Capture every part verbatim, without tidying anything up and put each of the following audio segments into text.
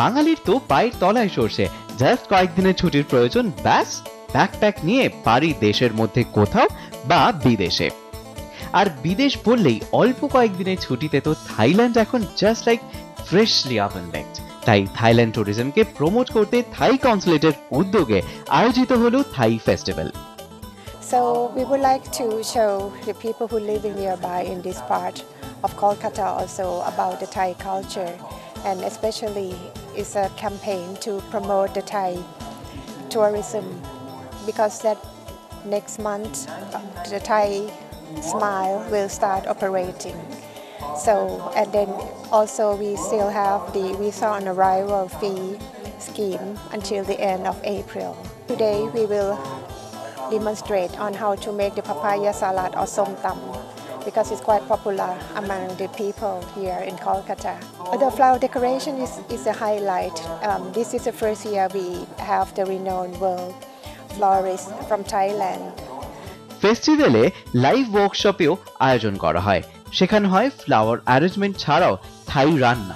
বাঙালির তো পায়ের তলায় সরষে, জাস্ট কয়েকদিনের ছুটির প্রয়োজন, ব্যাস ব্যাকপ্যাক নিয়ে পারি দেশের মধ্যে কোথাও বা বিদেশে। আর বিদেশ বললেই অল্প কয়েকদিনের ছুটিতে তো থাইল্যান্ড এখন just like freshly open baked. তাই থাইল্যান্ড ট্যুরিজমকে প্রমোট করতে থাই কনসুলেটের উদ্যোগে আয়োজিত হলো Thai festival. So we would like to show the people who live nearby in this part of Kolkata also about the Thai culture, and especially it's a campaign to promote the Thai tourism, because that next month the Thai Smile will start operating. So, and then also we still have the visa on arrival fee scheme until the end of April. Today we will demonstrate on how to make the papaya salad or som tam, because it's quite popular among the people here in Kolkata. The flower decoration is, is a highlight. Um, this is the first year we have the renowned world florist from Thailand. ফেস্টিভ্যালে live ওয়ার্কশপেও আয়োজন করা হয়, সেখানে হয় flower arrangement ছাড়াও থাই রান্নাও।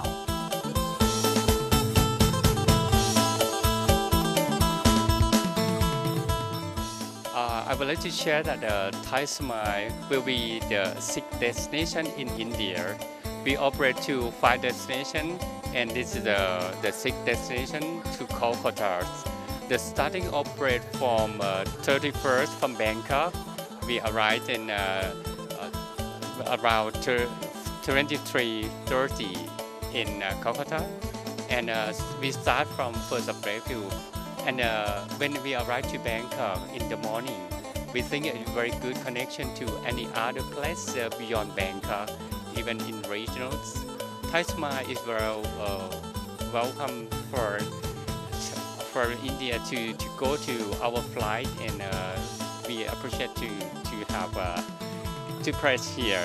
I would like to share that the Thai Smile will be the sixth destination in India. We operate to five destinations, and this is the, the sixth destination to Kolkata. The starting operate from uh, thirty-first from Bangkok. We arrived in uh, uh, around twenty-three thirty in uh, Kolkata, and uh, we start from first of April. And uh, when we arrive to Bangkok in the morning, we think it's a very good connection to any other place uh, beyond Bangkok, even in regionals. Thai Smile is very uh, welcome for for India to, to go to our flight, and uh, we appreciate to to have uh, to press here.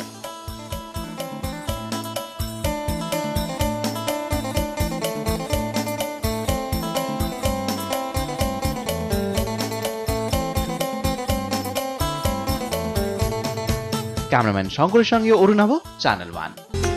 Cameraman শঙ্করের সঙ্গে Arunava, channel one.